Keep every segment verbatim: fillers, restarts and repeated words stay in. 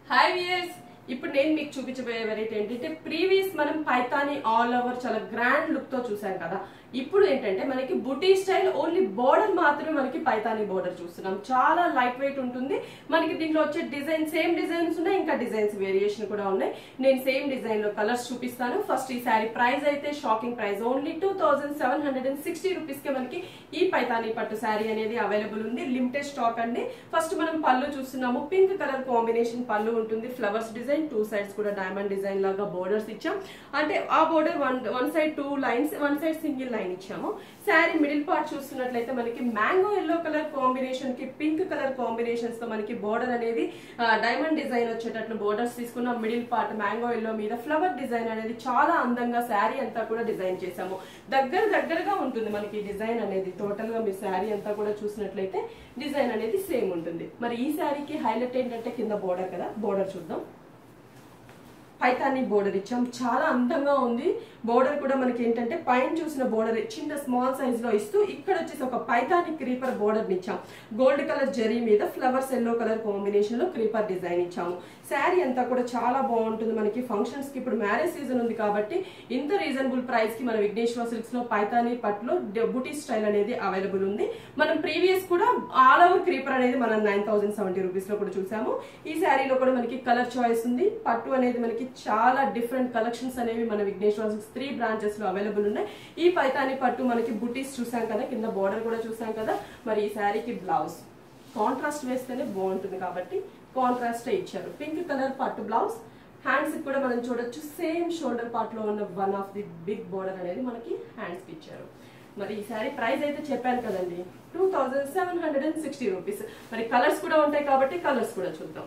Hi viewers, ఇప్పుడు నేను మీకు చూపించబోయే వెరైటీ ఏంటంటే ప్రీవియస్ మనం పైతాని ఆల్ ఓవర్ చాలా గ్రాండ్ లుక్ తో చూసాం కదా. ఇప్పుడు ఏంటంటే మనకి బుటీ స్టైల్ ఓన్లీ బోర్డర్ మాత్రమే మనకి పైతాని బోర్డర్ చూస్తున్నాం. చాలా లైట్ వెయిట్ ఉంటుంది. మనకి దీంట్లో వచ్చే డిజైన్ సేమ్ డిజైన్స్ ఉన్నాయి, ఇంకా డిజైన్స్ వేరియేషన్ కూడా ఉన్నాయి. నేను సేమ్ డిజైన్ లో కలర్స్ చూపిస్తాను. ఫస్ట్ ఈ శారీ ప్రైస్ అయితే shocking price only two thousand seven hundred and sixty rupees కి మనకి ఈ పైతాని పట్టు శారీ అనేది అవైలబుల్ ఉంది. లిమిటెడ్ స్టాక్ అండి. ఫస్ట్ మనం పళ్ళు చూస్తున్నాము. పింక్ కలర్ కాంబినేషన్ పళ్ళు ఉంటుంది. ఫ్లవర్స్ డిజైన్, టూ సైడ్స్ కూడా డైమండ్ డిజైన్ లాగా బోర్డర్స్ ఇచ్చాం. అంటే ఆ border one one side two lines, one side single line ఇచ్చాము. శారీ మిడిల్ పార్ట్ చూస్తున్నట్లయితే మనకి మ్యాంగో ఎల్లో కలర్ కాంబినేషన్ కి పింక్ కలర్ కాంబినేషన్స్ తో మనకి బోర్డర్ అనేది డైమండ్ డిజైన్ వచ్చేటట్లు బోర్డర్స్ తీసుకున్నాం. మిడిల్ పార్ట్ మ్యాంగో ఎల్లో మీద ఫ్లవర్ డిజైన్ అనేది చాలా అందంగా శారీ అంతా కూడా డిజైన్ చేసాము. దగ్గర దగ్గరగా ఉంటుంది మనకి డిజైన్ అనేది. టోటల్ గా మీ శారీ అంతా కూడా చూసినట్లయితే డిజైన్ అనేది సేమ్ ఉంటుంది. మరి ఈ శారీకి హైలైట్ ఏంటంటే కింద బోర్డర్ కదా, బోర్డర్ చూద్దాం. పైతాని బోర్డర్ ఇచ్చాం. చాలా అందంగా ఉంది. బోర్డర్ కూడా మనకి ఏంటంటే పైన చూసిన బోర్డర్ చిన్న స్మాల్ సైజ్ లో ఇస్తూ ఇక్కడ వచ్చేసి ఒక పైతాని క్రీపర్ బోర్డర్ ఇచ్చాం. గోల్డ్ కలర్ జరీ మీద ఫ్లవర్స్ ఎల్లో కలర్ కాంబినేషన్ లో క్రీపర్ డిజైన్ ఇచ్చాము. శారీ అంతా కూడా చాలా బాగుంటుంది. మనకి ఫంక్షన్స్ కి ఇప్పుడు మ్యారేజ్ సీజన్ ఉంది కాబట్టి ఇంత రీజనబుల్ ప్రైస్ కి మన విఘ్నేశ్వర సిల్క్స్ లో పైతాని పట్టులో బుటీ స్టైల్ అనేది అవైలబుల్ ఉంది. మనం ప్రీవియస్ కూడా ఆల్ ఓవర్ క్రీపర్ అనేది మనం నైన్ థౌసండ్ సెవెంటీ రూపీస్ లో కూడా చూసాము. ఈ శారీలో కూడా మనకి కలర్ చాయిస్ ఉంది. పట్టు అనేది మనకి చాలా డిఫరెంట్ కలెక్షన్స్ అనేవి మన విఘ్నేశ్వర సిల్క్స్ త్రీ బ్రాంచెస్ లో అవైలబుల్ ఉన్నాయి. ఈ పైతాని పట్టు మనకి బుటీస్ చూసాం కదా, కింద బోర్డర్ కూడా చూసాం కదా. మరి ఈ శారీకి బ్లౌజ్ కాంట్రాస్ట్ వేస్తేనే బాగుంటుంది కాబట్టి కాంట్రాస్ట్ ఇచ్చారు. పింక్ కలర్ పట్టు బ్లౌజ్. హ్యాండ్స్ కూడా మనం చూడొచ్చు. సేమ్ షోల్డర్ పార్ట్ లో ఉన్న one of the big border అనేది మనకి హ్యాండ్స్ కి ఇచ్చారు. మరి ఈ శారీ ప్రైస్ అయితే చెప్పాను కదండి, two thousand seven hundred and sixty rupees. మరి కలర్స్ కూడా ఉంటాయి కాబట్టి కలర్స్ కూడా చూద్దాం.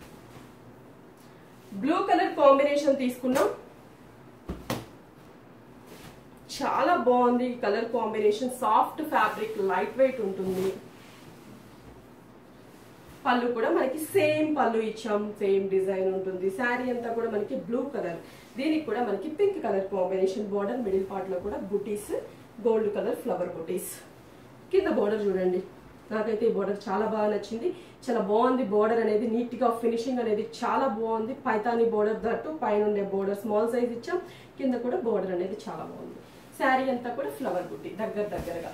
బ్లూ కలర్ కాంబినేషన్ తీసుకున్నాం. చాలా బాగుంది colour combination. Soft fabric, light weight ఉంటుంది. పళ్ళు కూడా మనకి సేమ్ పళ్ళు ఇచ్చాం. సేమ్ డిజైన్ ఉంటుంది. శారీ అంతా కూడా మనకి బ్లూ కలర్. దీనికి కూడా మనకి pink colour combination border. Middle part లో కూడా బుటీస్, గోల్డ్ కలర్ ఫ్లవర్ బుటీస్. కింద బోర్డర్ చూడండి. నాకైతే ఈ బోర్డర్ చాలా బాగా నచ్చింది. చాలా బాగుంది బోర్డర్ అనేది. నీట్ గా ఫినిషింగ్ అనేది చాలా బాగుంది. పైతాని బోర్డర్ దట్టు పైన ఉండే బోర్డర్ స్మాల్ సైజ్ ఇచ్చాం. కింద కూడా బోర్డర్ అనేది చాలా బాగుంది. శారీ అంతా కూడా ఫ్లవర్ బుట్టి దగ్గర దగ్గరగా.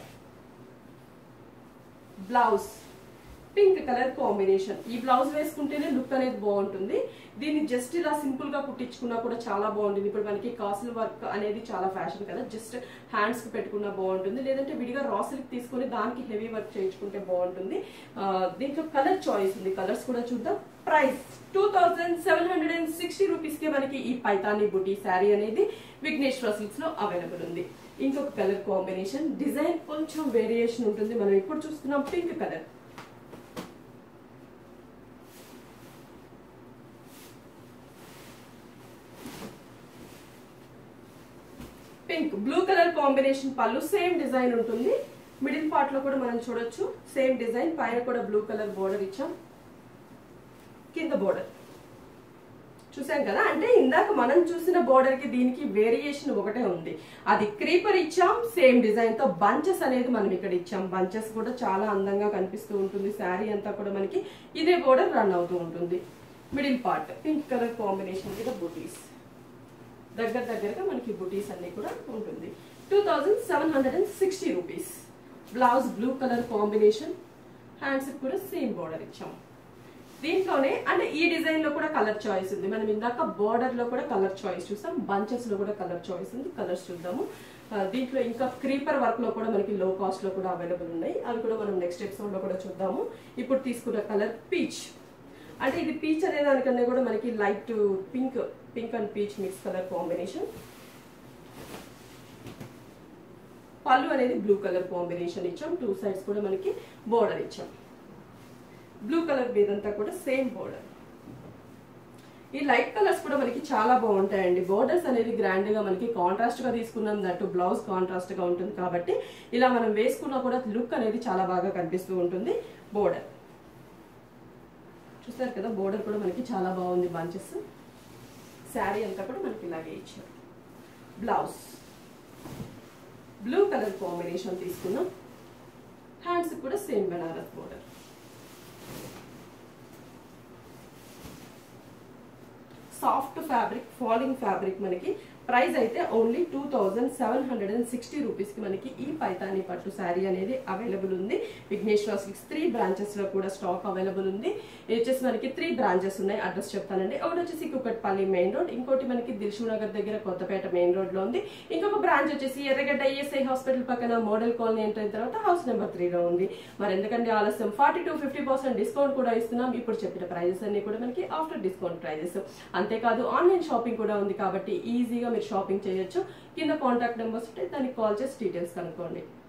Blouse pink colour combination. ఈ బ్లౌజ్ వేసుకుంటేనే లుక్ అనేది బాగుంటుంది. దీన్ని జస్ట్ ఇలా సింపుల్ గా కుట్టించుకున్నా కూడా చాలా బాగుంటుంది. ఇప్పుడు మనకి కాసుల వర్క్ అనేది చాలా ఫ్యాషన్ కదా, జస్ట్ హ్యాండ్స్ కి పెట్టుకున్నా బాగుంటుంది. లేదంటే విడిగా రాసిల్క్ తీసుకుని దానికి హెవీ వర్క్ చేయించుకుంటే బాగుంటుంది. దీంట్లో కలర్ చాయిస్ ఉంది. కలర్స్ కూడా చూద్దాం. Price two thousand seven hundred and sixty rupees కి మనకి ఈ పైతాని బుటీ శారీ అనేది విఘ్నేశ్వర సిల్క్స్ లో అవైలబుల్ ఉంది. ఇంకొక కలర్ కాంబినేషన్. డిజైన్ కొంచెం వేరియేషన్ ఉంటుంది. మనం ఇప్పుడు చూస్తున్నాం pink colour. Pink blue colour combination పళ్ళు. సేమ్ డిజైన్ ఉంటుంది. మిడిల్ పార్ట్ లో కూడా మనం చూడొచ్చు సేమ్ డిజైన్. పైన కూడా బ్లూ కలర్ బోర్డర్ ఇచ్చాం. కింద బోర్డర్ చూసాం కదా. అంటే ఇందాక మనం చూసిన బోర్డర్ కి దీనికి వేరియేషన్ ఒకటే ఉంది. అది క్రీపర్ ఇచ్చాం. సేమ్ డిజైన్ తో బంచెస్ అనేది మనం ఇక్కడ ఇచ్చాం. బంచెస్ కూడా చాలా అందంగా కనిపిస్తూ ఉంటుంది. శారీ అంతా కూడా మనకి ఇదే బోర్డర్ రన్ అవుతూ ఉంటుంది. Middle part pink colour combination మీద బుటీస్. దగ్గర దగ్గరగా మనకి బుటీస్ అన్ని కూడా ఉంటుంది. Two thousand seven hundred and sixty rupees. Blouse blue colour combination. Hands కూడా సేమ్ బోర్డర్ ఇచ్చాం. దీంట్లోనే అంటే ఈ డిజైన్ లో కూడా కలర్ చాయిస్ ఉంది. మనం ఇందాక బోర్డర్ లో కూడా కలర్ చాయిస్ చూసాం. బంచెస్ లో కూడా కలర్ చాయిస్ ఉంది. కలర్స్ చూద్దాము. దీంట్లో ఇంకా క్రీపర్ వర్క్ లో కూడా మనకి లో కాస్ట్ లో కూడా అవైలబుల్ ఉన్నాయి. అవి కూడా మనం నెక్స్ట్ ఎపిసోడ్ లో కూడా చూద్దాము. ఇప్పుడు తీసుకున్న కలర్ పీచ్. అంటే ఇది పీచ్ అనే దానికన్నా కూడా మనకి light pink pink and peach mix colour combination. పళ్ళు అనేది బ్లూ కలర్ కాంబినేషన్ ఇచ్చాం. టూ సైడ్స్ కూడా మనకి బోర్డర్ ఇచ్చాం. బ్లూ కలర్ మీదంతా కూడా సేమ్ బోర్డర్. ఈ లైట్ కలర్స్ కూడా మనకి చాలా బాగుంటాయండి. బోర్డర్స్ అనేది గ్రాండ్ గా మనకి కాంట్రాస్ట్ గా తీసుకున్నాం. దట్టు బ్లౌజ్ కాంట్రాస్ట్ గా ఉంటుంది కాబట్టి ఇలా మనం వేసుకున్నా కూడా లుక్ అనేది చాలా బాగా కనిపిస్తూ ఉంటుంది. బోర్డర్ చూసారు కదా. బోర్డర్ కూడా మనకి చాలా బాగుంది. బంచెస్. శారీ అంతా కూడా మనకి ఇలాగే ఇచ్చారు. బ్లౌజ్ బ్లూ కలర్ కాంబినేషన్ తీసుకున్నాం. హ్యాండ్స్ కూడా same Banaras border. Soft fabric falling fabric మనకి ప్రైస్ అయితే only two thousand seven hundred and sixty rupees కి మనకి ఈ పైతాని పట్టు శారీ అనేది అవైలబుల్ ఉంది. విఘ్నేశ్వర సిల్క్స్ త్రీ బ్రాంచెస్ లో కూడా స్టాక్ అవైలబుల్ ఉంది. ఇది వచ్చేసి మనకి త్రీ బ్రాంచెస్ ఉన్నాయి. అడ్రస్ చెప్తానండి. ఒకటి వచ్చేసి కుకట్పల్లి మెయిన్ రోడ్, ఇంకోటి మనకి దిల్షు నగర్ దగ్గర కొత్తపేట మెయిన్ రోడ్ లో ఉంది. ఇంకొక బ్రాంచ్ వచ్చేసి ఎర్రగడ్డ ఈఎస్ఐ హాస్పిటల్ పక్కన మోడల్ కాలనీ ఎంటర్ అయిన తర్వాత హౌస్ నెంబర్ త్రీ లో ఉంది. మరి ఎందుకంటే ఆలస్యం forty to fifty percent discount కూడా ఇస్తున్నాం. ఇప్పుడు చెప్పిన ప్రైజెస్ అన్ని కూడా మనకి ఆఫ్టర్ డిస్కౌంట్ ప్రైజెస్. అంతేకాదు ఆన్లైన్ షాపింగ్ కూడా ఉంది కాబట్టి ఈజీగా మీరు షాపింగ్ చేయొచ్చు. కింద కాంటాక్ట్ నెంబర్స్ ఉంటే దానికి కాల్ చేసి డీటెయిల్స్ కనుక్కోండి.